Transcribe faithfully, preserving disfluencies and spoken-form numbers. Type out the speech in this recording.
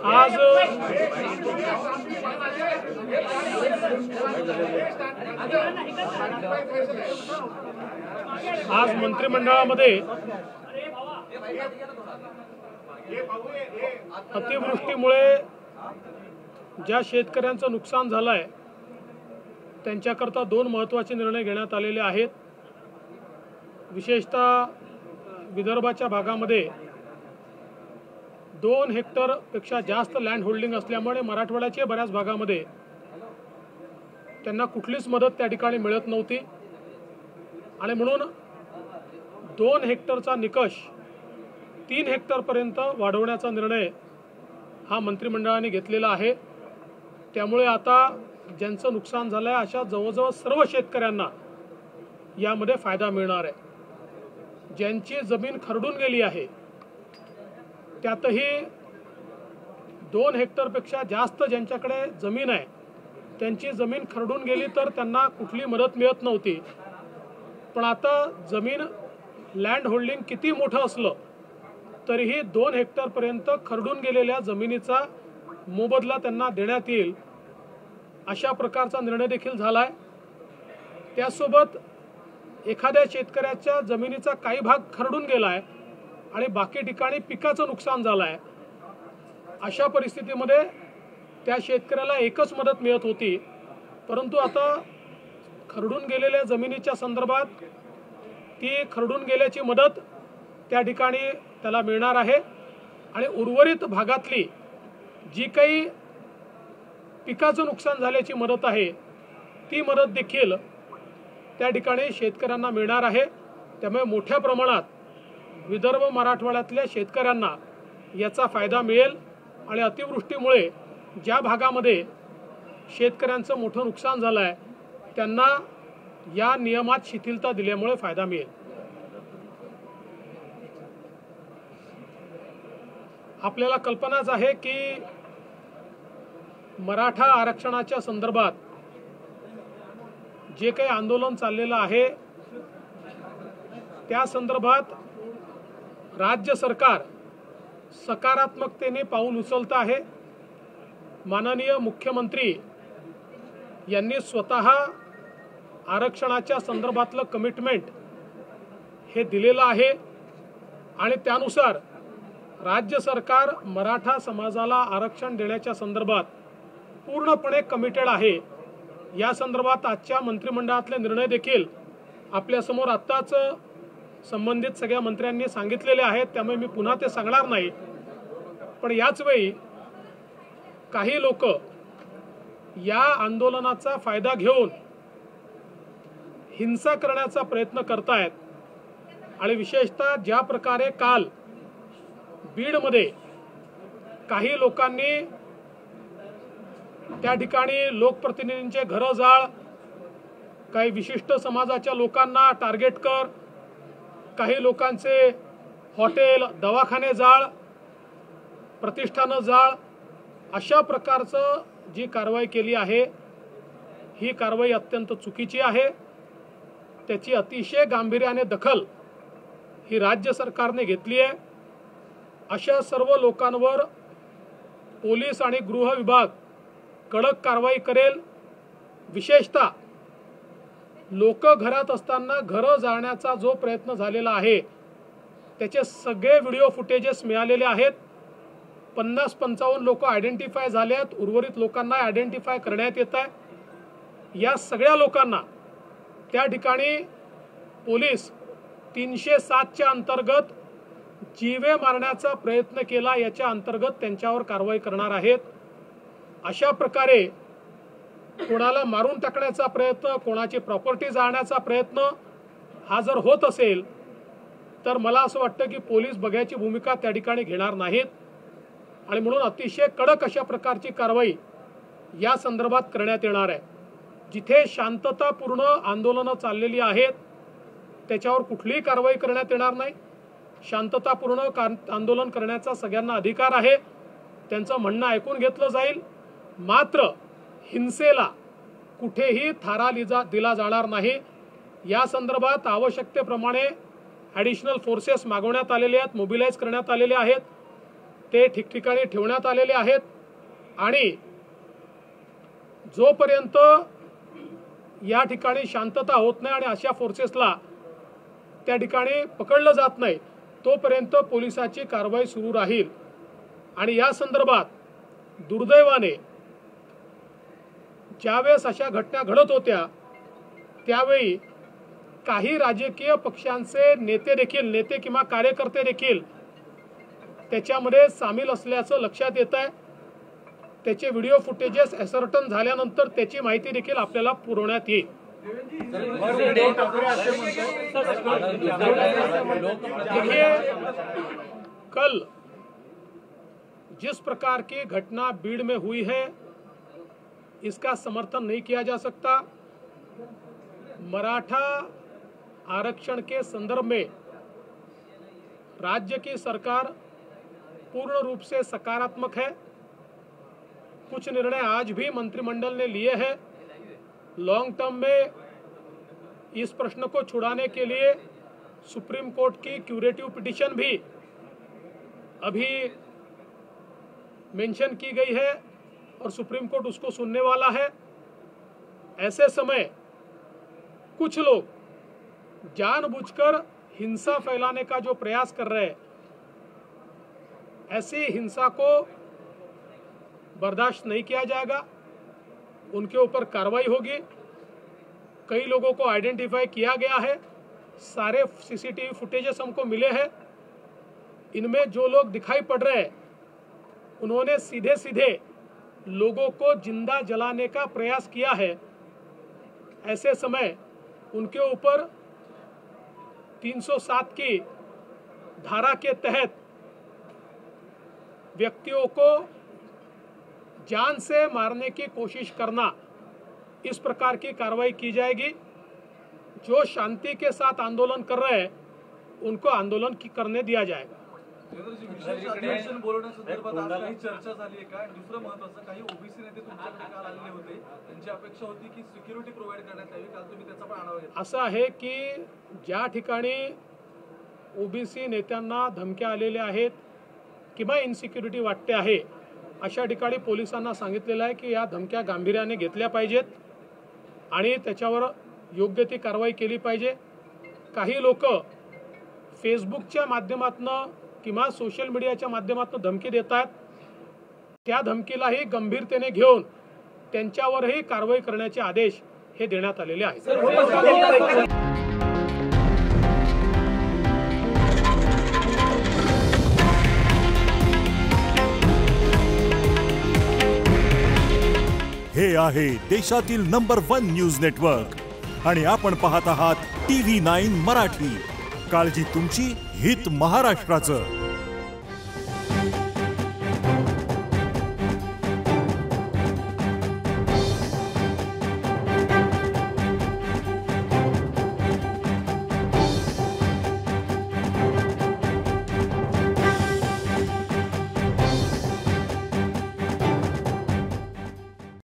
आज आज मंत्रिमंडळामध्ये अतिवृष्टीमुळे ज्या शेतकऱ्यांचं नुकसान झालं आहे त्यांच्याकरता दोन महत्त्वाचे निर्णय घेण्यात आलेले आहेत। विशेषतः विदर्भाच्या भागामध्ये दोन हेक्टरपेक्षा जास्त लँड होल्डिंग असल्यामुळे मराठवाड्याच्या बऱ्याच भागामध्ये त्यांना कुठलीच मदत त्या ठिकाणी मिळत नव्हती आणि म्हणून दोन हेक्टरचा निकष तीन हेक्टरपर्यंत वाढवण्याचा निर्णय हा मंत्रिमंडळाने घेतलेला आहे। त्यामुळे आता ज्यांचं नुकसान झालं आहे अशा जवळजवळ सर्व शेतकऱ्यांना यामध्ये फायदा मिळणार आहे। ज्यांची जमीन खरडून गेली आहे त्यातही दोन हेक्टरपेक्षा जास्त ज्यांच्याकडे जमीन आहे त्यांची जमीन खरडून गेली तर त्यांना कुठली मदत मिळत नव्हती, पण आता जमीन लँड होल्डिंग किती मोठं असलं तरीही दोन हेक्टरपर्यंत खरडून गेलेल्या जमिनीचा मोबदला त्यांना देण्यात येईल अशा प्रकारचा निर्णय देखील झाला आहे। त्यासोबत एखाद्या शेतकऱ्याच्या जमिनीचा काही भाग खरडून गेला आहे आणि बाकी ठिकाणी पिकाचं नुकसान झालं आहे, अशा परिस्थितीमध्ये त्या शेतकऱ्याला एकच मदत मिळत होती, परंतु आता खरडून गेलेल्या जमिनीच्या संदर्भात ती खरडून गेल्याची मदत त्या ठिकाणी त्याला मिळणार आहे आणि उर्वरित भागातली जी काही पिकाचं नुकसान झाल्याची मदत आहे ती मदत देखील त्या ठिकाणी शेतकऱ्यांना मिळणार आहे। त्यामुळे मोठ्या प्रमाणात विदर्भ मराठवाड्यातल्या शेतकऱ्यांना याचा फायदा मिळेल आणि अतिवृष्टीमुळे ज्या भागामध्ये शेतकऱ्यांचं मोठं नुकसान झालं आहे त्यांना या नियमात शिथिलता दिल्यामुळे फायदा मिळेल। आपल्याला कल्पनाच आहे की मराठा आरक्षणाच्या संदर्भात जे काही आंदोलन चाललेलं आहे त्या संदर्भात राज्य सरकार सकारात्मकतेने पाऊल उचलत आहे। माननीय मुख्यमंत्री यांनी स्वतः आरक्षणाच्या संदर्भातलं कमिटमेंट हे दिलेलं आहे आणि त्यानुसार राज्य सरकार मराठा समाजाला आरक्षण देण्याच्या संदर्भात पूर्णपणे कमिटेड आहे। या संदर्भात आजच्या मंत्रिमंडळातले निर्णय देखील आपल्यासमोर आत्ताच संबंधित सगळ्या मंत्र्यांनी सांगितलेले आहेत, त्यामुळे मी पुन्हा ते सांगणार नाही। पण याच वेळी काही लोक या आंदोलनाचा फायदा घेऊन हिंसा करण्याचा प्रयत्न करतायत आणि विशेषतः ज्या प्रकारे काल बीडमध्ये काही लोकांनी त्या ठिकाणी लोकप्रतिनिधींचे घरं जाळ, काही विशिष्ट समाजाच्या लोकांना टार्गेट कर, काही लोकांचे हॉटेल दवाखाने जाळ, प्रतिष्ठानं जाळ, अशा प्रकारचं जी कारवाई केली आहे ही कारवाई अत्यंत चुकीची आहे। त्याची अतिशय गांभीर्याने दखल ही राज्य सरकारने घेतली आहे। अशा सर्व लोकांवर पोलीस आणि गृह विभाग कडक कारवाई करेल। विशेषतः लोक घरात असताना घरं जाळण्याचा जो प्रयत्न झालेला आहे त्याचे सगळे व्हिडिओ फुटेजेस मिळालेले आहेत। पन्नास पंचावन्न लोक आयडेंटिफाय झाले आहेत, उर्वरित लोकांना आयडेंटिफाय करण्यात येत आहे। या सगळ्या लोकांना त्या ठिकाणी पोलीस तीनशे सातच्या अंतर्गत जीवे मारण्याचा प्रयत्न केला याच्या अंतर्गत त्यांच्यावर कारवाई करणार आहेत। अशा प्रकारे कोणाला मारून टाकण्याचा प्रयत्न, कोणाची प्रॉपर्टी जाळण्याचा प्रयत्न हा जर होत असेल तर मला असं वाटतं की पोलीस बघ्याची भूमिका त्या ठिकाणी घेणार नाहीत आणि म्हणून अतिशय कडक अशा प्रकारची कारवाई या संदर्भात करण्यात येणार आहे। जिथे शांततापूर्ण आंदोलनं चाललेली आहेत त्याच्यावर कुठलीही कारवाई करण्यात येणार नाही। शांततापूर्ण आंदोलन करण्याचा सगळ्यांना अधिकार आहे, त्यांचं म्हणणं ऐकून घेतलं जाईल, मात्र हिंसेला कुठेही थारा दिला जाणार नाही। या संदर्भात आवश्यकतेप्रमाणे ॲडिशनल फोर्सेस मागवण्यात आलेले आहेत, मोबिलाइज करण्यात आलेले आहेत। ते ठिकठिकाणी ठेवण्यात आलेले आहेत आणि जोपर्यंत या ठिकाणी शांतता होत नाही आणि अशा फोर्सेसला त्या ठिकाणी पकडलं जात नाही तोपर्यंत पोलिसाची कारवाई सुरू राहील। आणि या संदर्भात दुर्दैवाने ज्यावेळेस अशा घटना घडत होत्या त्यावेळी काही राजकीय पक्षांचे नेते देखील नेते किंवा कार्यकर्ते देखील त्याच्यामध्ये सामील असल्याचं लक्षात येत आहे। त्याचे व्हिडिओ फुटेजेस असर्टन झाल्यानंतर त्याची माहिती देखील आपल्याला पुरवण्यात येईल। देखिए, कल जिस प्रकार की घटना बीड़ में हुई है इसका समर्थन नहीं किया जा सकता। मराठा आरक्षण के संदर्भ में राज्य की सरकार पूर्ण रूप से सकारात्मक है। कुछ निर्णय आज भी मंत्रिमंडल ने लिए हैं। लॉन्ग टर्म में इस प्रश्न को छुड़ाने के लिए सुप्रीम कोर्ट की क्यूरेटिव पिटीशन भी अभी मेंशन की गई है और सुप्रीम कोर्ट उसको सुनने वाला है। ऐसे समय कुछ लोग जानबूझकर हिंसा फैलाने का जो प्रयास कर रहे हैं, ऐसी हिंसा को बर्दाश्त नहीं किया जाएगा। उनके ऊपर कार्रवाई होगी। कई लोगों को आइडेंटिफाई किया गया है। सारे सीसीटीवी फुटेजेस हमको मिले हैं। इनमें जो लोग दिखाई पड़ रहे हैं उन्होंने सीधे सीधे लोगों को जिंदा जलाने का प्रयास किया है। ऐसे समय उनके ऊपर तीन सौ सात की धारा के तहत व्यक्तियों को जान से मारने की कोशिश करना, इस प्रकार की कार्रवाई की जाएगी। जो शांति के साथ आंदोलन कर रहे हैं उनको आंदोलन की करने दिया जाएगा। अधिवेशन बोलवण्यासंदर्भात आज काही चर्चा झाली आहे का? दुसरं महत्त्वाचं, काही ओबीसी नेते तुमच्याकडे काल आलेले होते, त्यांची अपेक्षा होती की सिक्युरिटी प्रोव्हाइड करण्यात यावी, काल तुम्ही त्याचा पण आढावा घेतला। असं आहे की ज्या ठिकाणी ओबीसी नेत्यांना धमक्या आलेल्या आहेत किंवा इनसिक्युरिटी वाटते आहे अशा ठिकाणी पोलिसांना सांगितलेलं आहे की या धमक्या गांभीर्याने घेतल्या पाहिजेत आणि त्याच्यावर योग्य ती कारवाई केली पाहिजे। काही लोक फेसबुकच्या माध्यमातून किंवा सोशल मीडियाच्या माध्यमातून धमकी देतात, त्या धमकीलाही गंभीरतेने घेऊन त्यांच्यावरही कारवाई करण्याचे आदेश हे देण्यात आलेले आहेत। हे आहे देशातील नंबर वन न्यूज नेटवर्क आणि आपण पाहत आहात टीव्ही नाईन मराठी। काळजी तुमची, हित महाराष्ट्राचं।